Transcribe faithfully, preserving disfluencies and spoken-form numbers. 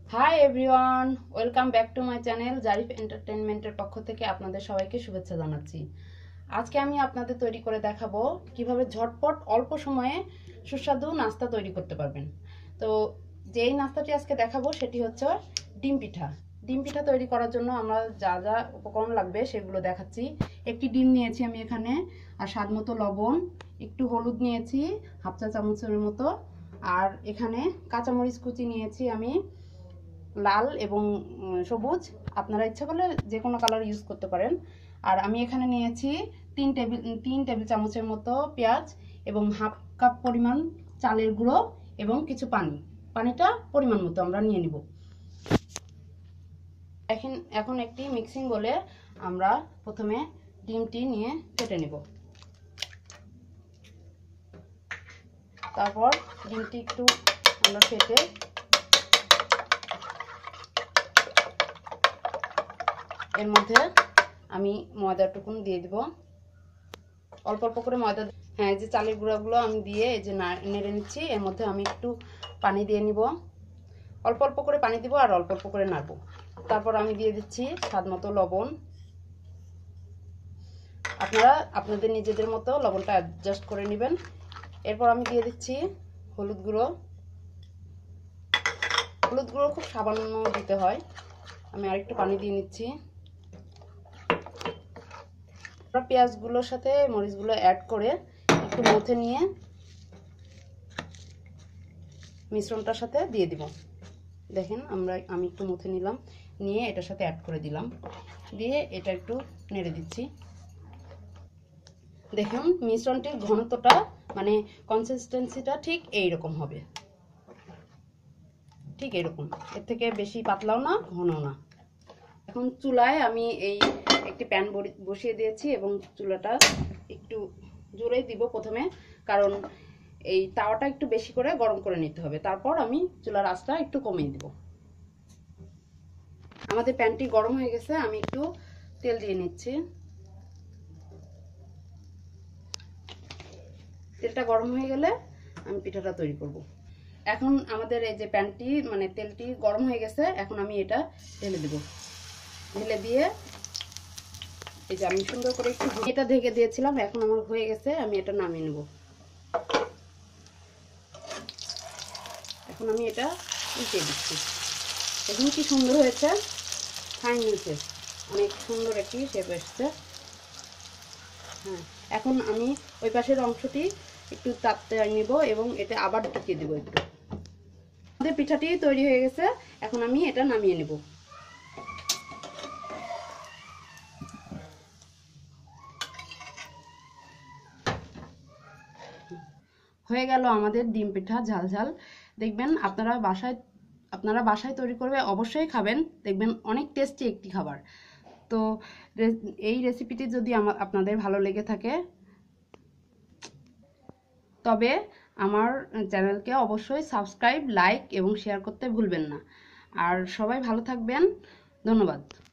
High everyone, welcome back to my channel Zarif এন্টারটেইনমেন্টের পক্ষ থেকে আপনাদের সবাইকে শুভেচ্ছা জানাচ্ছি। আজকে আমি আপনাদের তৈরি করে দেখাবো কিভাবে ঝটপট অল্প সময়ে সুস্বাদু নাস্তা তৈরি করতে পারবেন। তো যেই নাস্তাটি আজকে দেখাবো সেটি হচ্ছে ডিম পিঠা। ডিম পিঠা তৈরি করার জন্য আমরা যা যা উপকরণ লাগবে সেগুলো দেখাচ্ছি। একটি ডিম নিয়েছি আমি এখানে, আর স্বাদ মতো লবণ, একটু হলুদ নিয়েছি হাফ চা চামচের মতো, আর এখানে কাঁচামরিচ কুচি নিয়েছি আমি লাল এবং সবুজ, আপনারা ইচ্ছা করলে যে কোনো কালার ইউজ করতে পারেন। আর আমি এখানে নিয়েছি তিন টেবিল তিন টেবিল চামচের মতো পেঁয়াজ এবং হাফ কাপ পরিমাণ চালের গুঁড়ো এবং কিছু পানি। পানিটা পরিমাণ মতো আমরা নিয়ে নিব। এখন এখন একটি মিক্সিং বলে আমরা প্রথমে ডিমটি নিয়ে কেটে নেব। তারপর ডিমটি একটু আমরা ফেটে এর মধ্যে আমি ময়দাটুকুন দিয়ে দিব, অল্প অল্প করে ময়দা। হ্যাঁ, এই যে চালের গুঁড়াগুলো আমি দিয়ে এই যে নেড়ে নিচ্ছি। এর মধ্যে আমি একটু পানি দিয়ে নিব, অল্প অল্প করে পানি দিব আর অল্প অল্প করে নাড়ব। তারপর আমি দিয়ে দিচ্ছি স্বাদ মতো লবণ। আপনারা আপনাদের নিজেদের মতো লবণটা অ্যাডজাস্ট করে নেবেন। এরপর আমি দিয়ে দিচ্ছি হলুদ গুঁড়ো। হলুদ গুঁড়ো খুব সামান্য দিতে হয়। আমি আরেকটু পানি দিয়ে নিচ্ছি। পেঁয়াজগুলোর সাথে মরিচগুলো অ্যাড করে একটু মথে নিয়ে মিশ্রণটার সাথে দিয়ে দিব। দেখেন আমরা আমি একটু মথে নিলাম, নিয়ে এটার সাথে অ্যাড করে দিলাম, দিয়ে এটা একটু নেড়ে দিচ্ছি। দেখুন মিশ্রণটির ঘনত্বটা মানে কনসিস্টেন্সিটা ঠিক এই রকম হবে, ঠিক এরকম, এর থেকে বেশি পাতলাও না ঘনও না। এখন চুলায় আমি এই একটি প্যান বসিয়ে দিয়েছি এবং চুলাটা একটু জোরেই দিব প্রথমে, কারণ এই তাওয়াটা একটু বেশি করে গরম করে নিতে হবে। তারপর আমি চুলার আঁচটা একটু কমিয়ে দিব। আমাদের প্যানটি গরম হয়ে গেছে, আমি একটু তেল দিয়ে নিচ্ছি। তেলটা গরম হয়ে গেলে আমি পিঠাটা তৈরি করব। এখন আমাদের এই যে প্যানটি মানে তেলটি গরম হয়ে গেছে, এখন আমি এটা ঢেলে দেব। ঢেলে দিয়ে এই যে আমি সুন্দর করে একটু এটা ঢেকে দিয়েছিলাম, এখন আমার হয়ে গেছে, আমি এটা নামিয়ে নেব। এখন আমি এটা উল্টে দিচ্ছি। দেখুন কি সুন্দর হয়েছে, ফাইন হয়েছে, অনেক সুন্দর একটি শেপ এসছে। হ্যাঁ, এখন আমি ওই পাশের অংশটি একটু তাপতে নেব এবং এটা আবার ঢুকিয়ে দেবো একটু। আমাদের পিঠাটি তৈরি হয়ে গেছে, এখন আমি এটা নামিয়ে নেব। হয়ে গেল আমাদের ডিম পিঠা ঝাল ঝাল। দেখবেন আপনারা বাসায় আপনারা বাসায় তৈরি করবে, অবশ্যই খাবেন, দেখবেন অনেক টেস্টি একটি খাবার। তো এই রেসিপিটি যদি আমার আপনাদের ভালো লেগে থাকে তবে আমার চ্যানেলকে অবশ্যই সাবস্ক্রাইব, লাইক এবং শেয়ার করতে ভুলবেন না। আর সবাই ভালো থাকবেন, ধন্যবাদ।